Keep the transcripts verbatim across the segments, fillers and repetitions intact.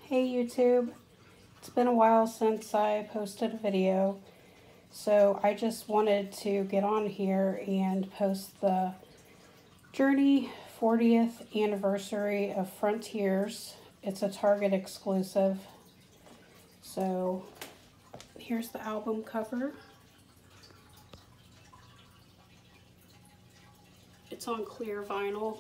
Hey YouTube, it's been a while since I posted a video, so I just wanted to get on here and post the Journey fortieth anniversary of Frontiers. It's a Target exclusive. So here's the album cover. It's on clear vinyl.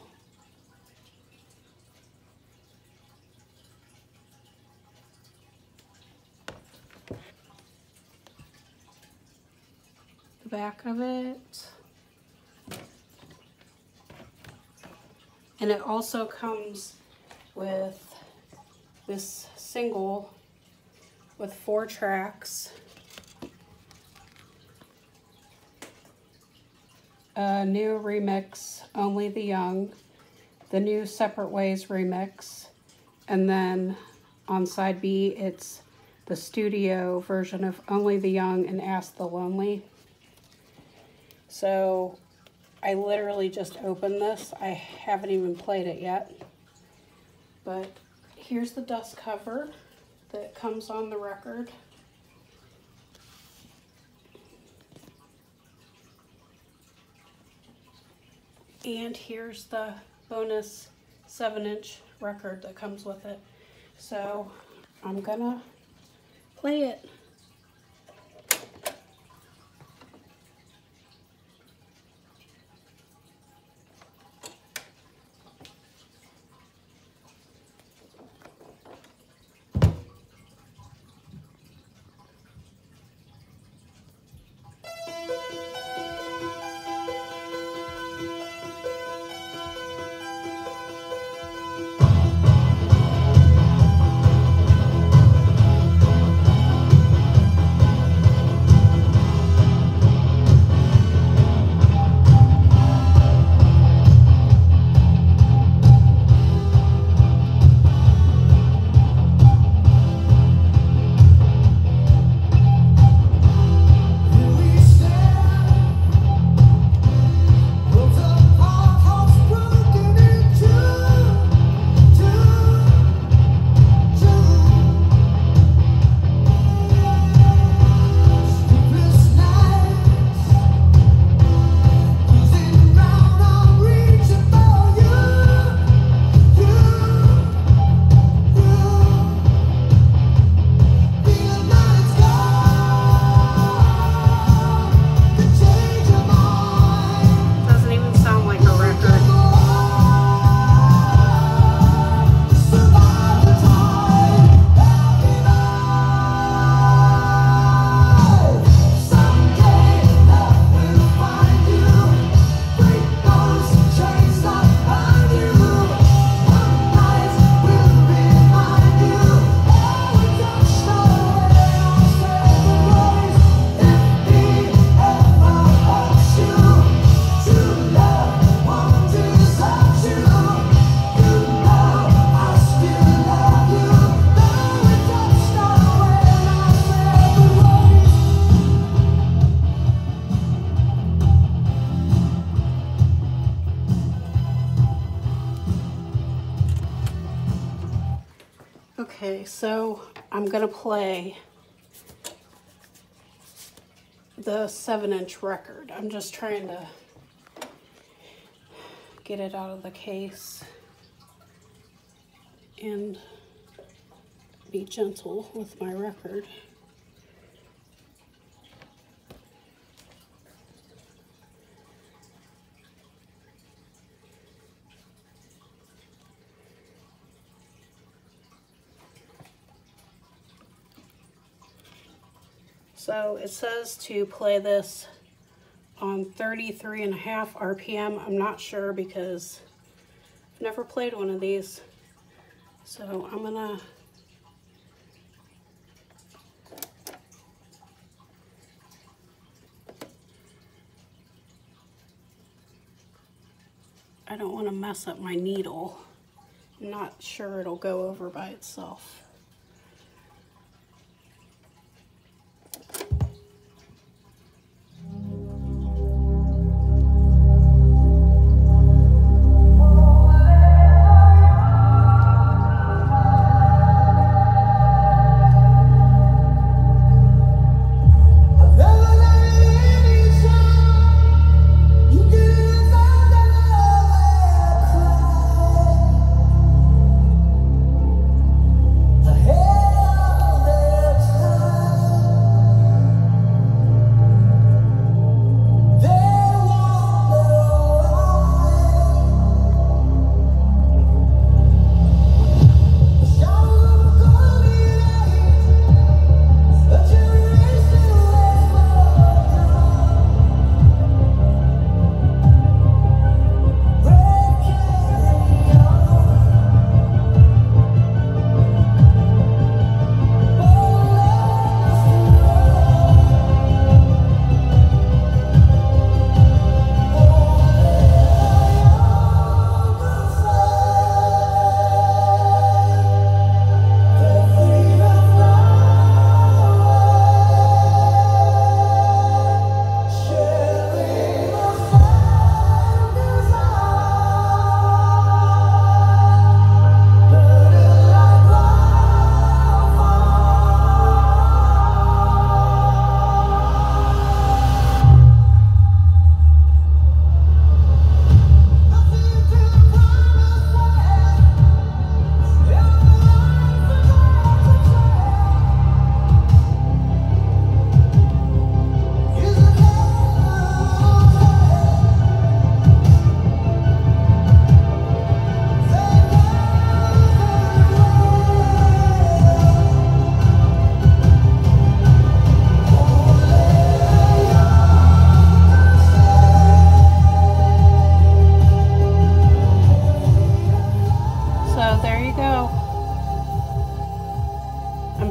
The back of it. And it also comes with this single with four tracks. A new remix, Only the Young, the new Separate Ways remix, and then on side B it's the studio version of Only the Young and Ask the Lonely. So I literally just opened this. I haven't even played it yet. But here's the dust cover that comes on the record. And here's the bonus seven inch record that comes with it. So I'm gonna play it. Okay, so I'm gonna play the seven inch record. I'm just trying to get it out of the case and be gentle with my record. So it says to play this on thirty-three and a half R P M. I'm not sure because I've never played one of these. So I'm gonna I don't want to mess up my needle. I'm not sure it'll go over by itself.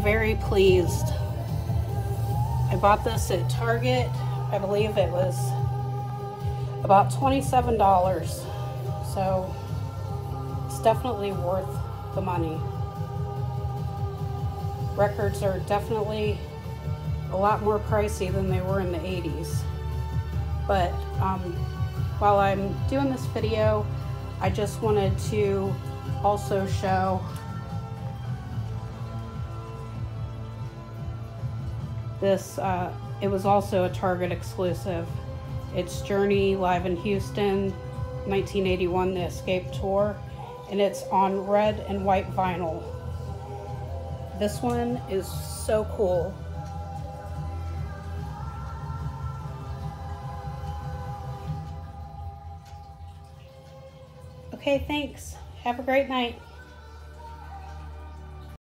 very pleased. I bought this at Target. I believe it was about twenty-seven dollars. So it's definitely worth the money. Records are definitely a lot more pricey than they were in the eighties. But um, while I'm doing this video, I just wanted to also show this. Uh, it was also a Target exclusive. It's Journey live in Houston, nineteen eighty-one, the Escape Tour, and it's on red and white vinyl. This one is so cool. Okay, thanks. Have a great night.